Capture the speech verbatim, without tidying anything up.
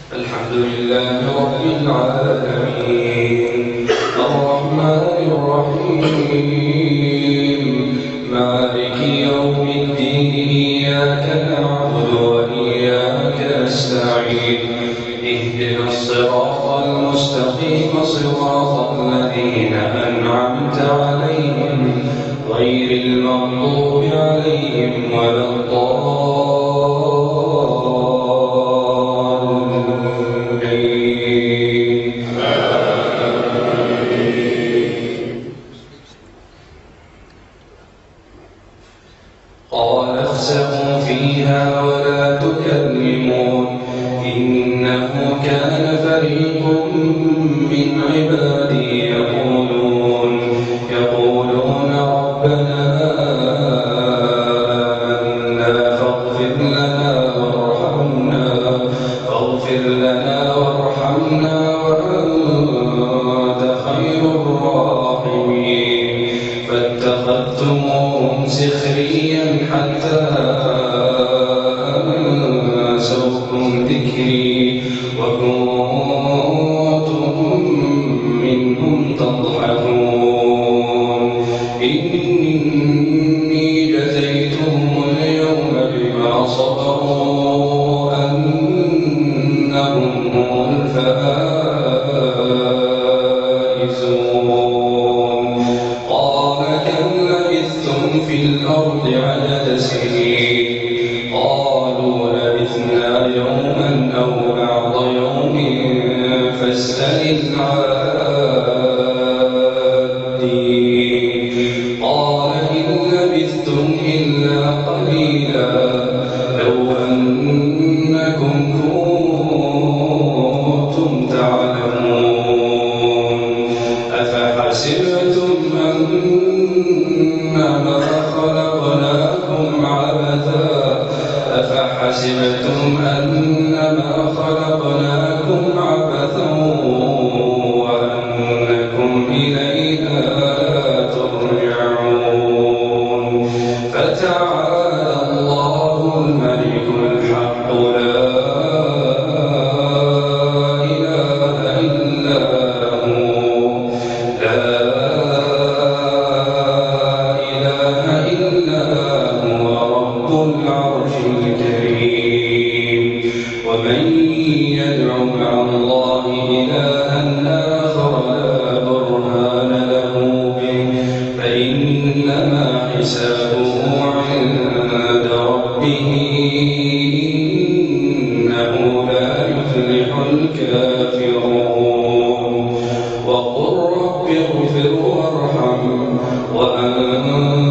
الحمد لله رب العالمين الرحمن الرحيم مالك يوم الدين إياك نعبد وإياك نستعين اهدنا الصراط المستقيم صراط الذين أنعمت عليهم غير المغضوب عليهم ولا الضالين. قال اخسئوا فيها ولا تكلمون إنه كان فريق من عبادي يقولون يقولون ربنا آمنا فاغفر لنا وارحمنا فاغفر لنا وارحمنا وأنت خير الراحمين فاتخذتموهم سخريا حتى أنسوكم ذكري وكنتم منهم تضحكون إني جزيتهم اليوم بما صبروا أنهم هم الفائزون. قال كم لبثتم في الأرض عدد سنين قالوا لبثنا يوما أو بعض يوم فاسأل العادين قال إن لبثتم إلا قليلا لو أنكم كنتم تعلمون أفحسبتم أنما خلقناكم عبثا أفحسبتم أنما خلقناكم عبثا وأنكم إلينا لا ترجعون فتعالى الله الملك الحق لا إله إلا هو لا إله إلا هو رب العرش الكريم. ومن يدع مع الله إلها آخر لا برهان له به فإنما حسابه عند ربه إنه لا يفلح الكافرون. وقل رب اغفر وارحم وأنت